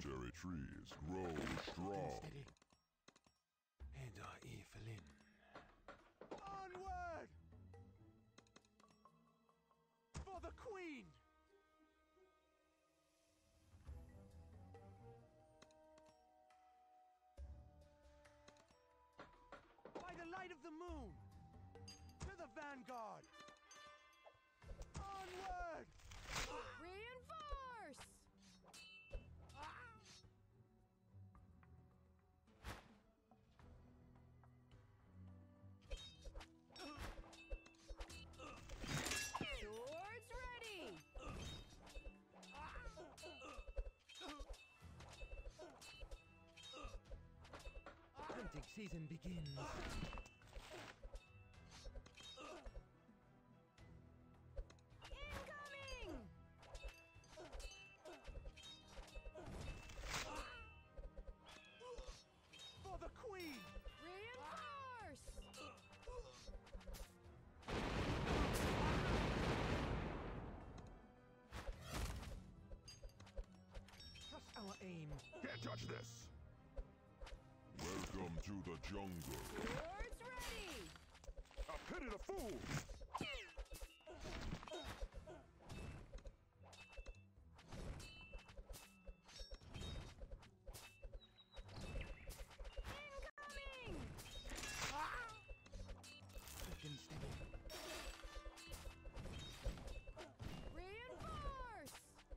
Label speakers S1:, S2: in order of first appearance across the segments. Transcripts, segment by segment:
S1: Solitary trees grow strong.
S2: Steady. And our Evelyn.
S3: Onward! For the Queen! By the light of the moon! To the vanguard! Onward!
S4: Reinforce! Swords ready!
S2: Hunting season begins.
S4: Incoming!
S3: For the Queen!
S4: Reinforce!
S2: Trust our aim.
S1: Can't touch this! Welcome to the jungle.
S4: Swords ready!
S1: A pity the fool!
S4: Incoming!
S2: Looking steady.
S4: Reinforce!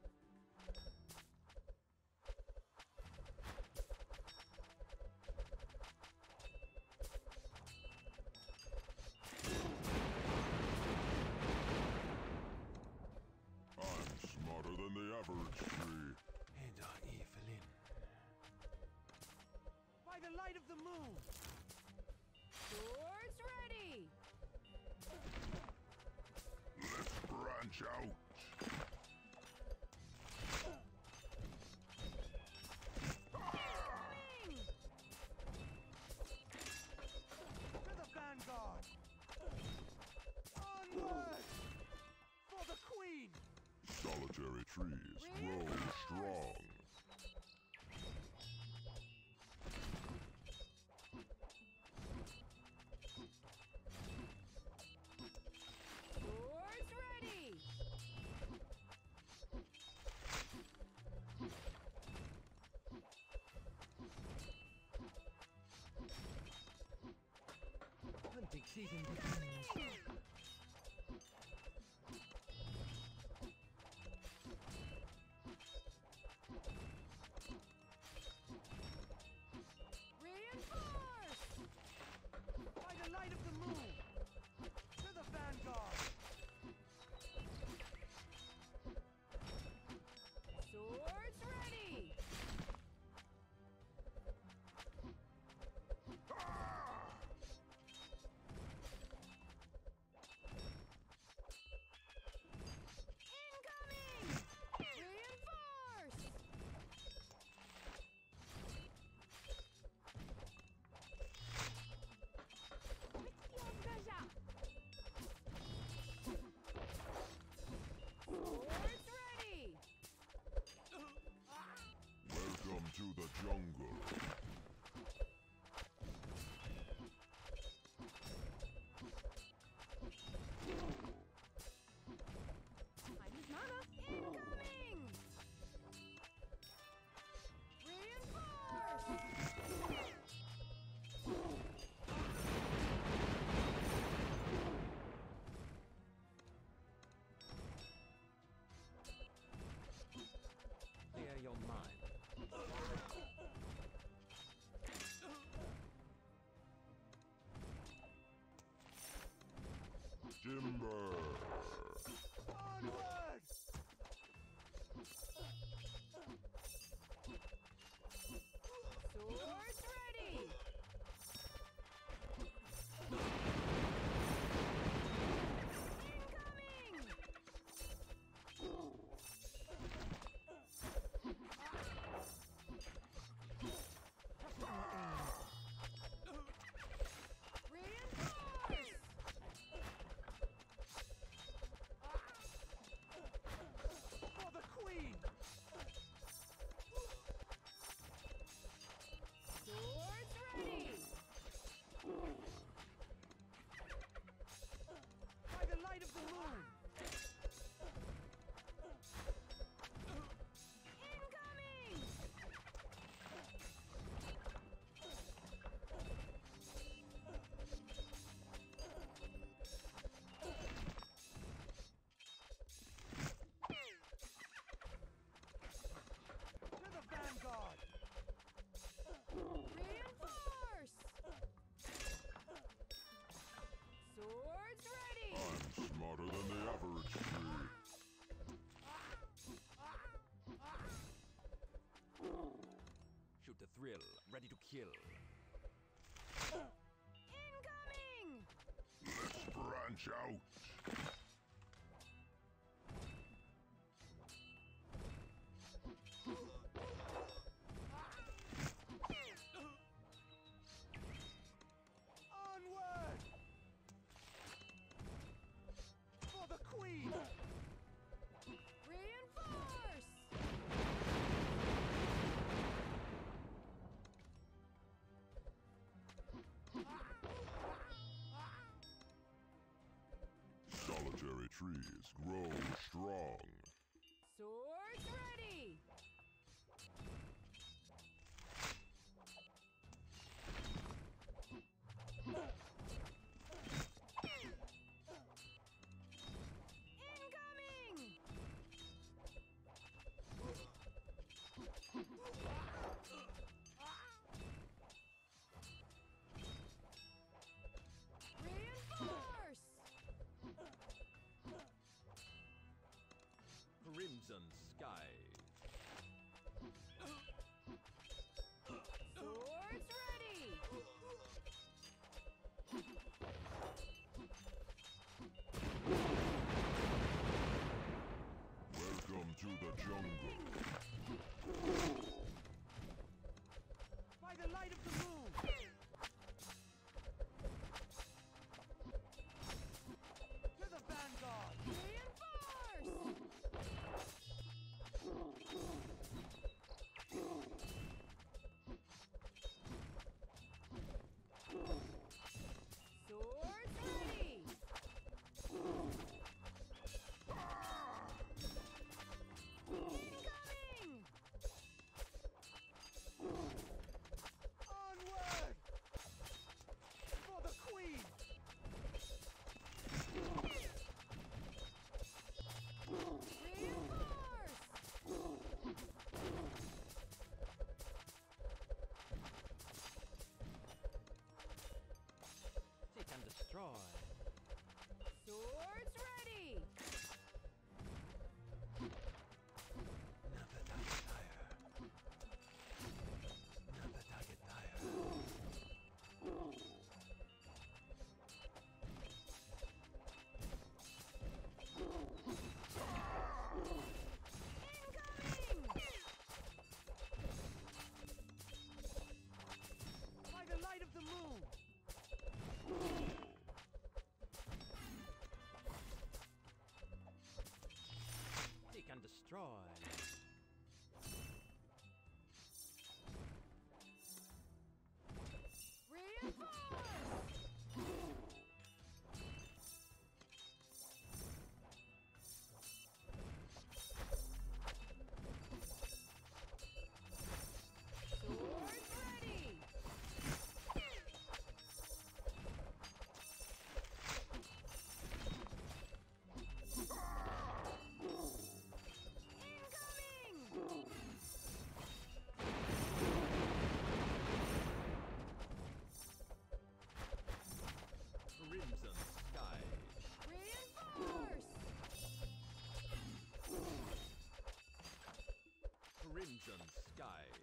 S1: I'm smarter than the average tree.
S2: And our Evelyn.
S3: By the light of the moon!
S4: Swords ready!
S1: Let's branch out.
S4: Incoming!
S3: To the vanguard! Onward! For the Queen!
S1: Solitary trees grow strong.
S4: Swords ready!
S2: Hunting season begins.
S4: Reinforce!
S3: By the light of the moon! To the vanguard!
S4: Swords ready!
S5: Thrill, ready to kill.
S4: Incoming!
S1: Let's branch out.
S3: Onward! For the Queen!
S4: Reinforce!
S1: Solitary trees grow strong.
S4: Swords ready! Incoming! Reinforce!
S5: Crimson skies.
S4: Swords ready!
S1: Welcome to the jungle.
S3: By the light of the moon! To the vanguard!
S4: Reinforce! Swords ready! Incoming!
S3: Onward! For the Queen!
S4: Reinforce!
S2: Seek and destroy.
S4: Swords ready!
S2: Never die tire. Never die tire.
S4: Incoming!
S3: By the light of the moon!
S2: Seek and destroy.
S4: Reinforce! Swords ready! Incoming!
S5: Crimson skies.
S4: Reinforce!
S5: Crimson skies.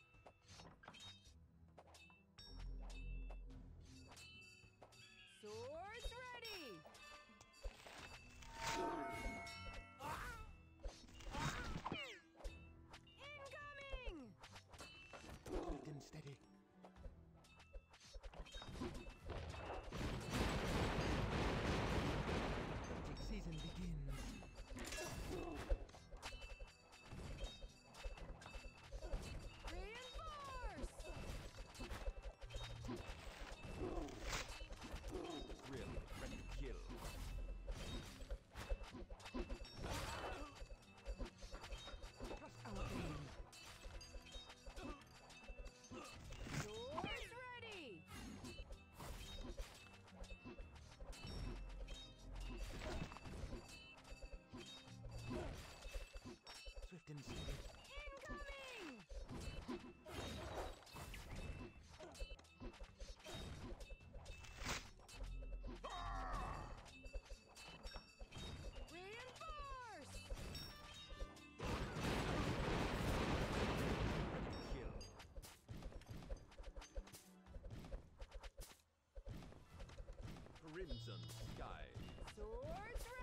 S4: Swords ready! Incoming!
S2: Quick and steady. Hunting season begins.
S4: Reinforce!
S5: Thrill, ready to kill.
S2: Trust our aim.
S5: Crimson skies.
S4: Swords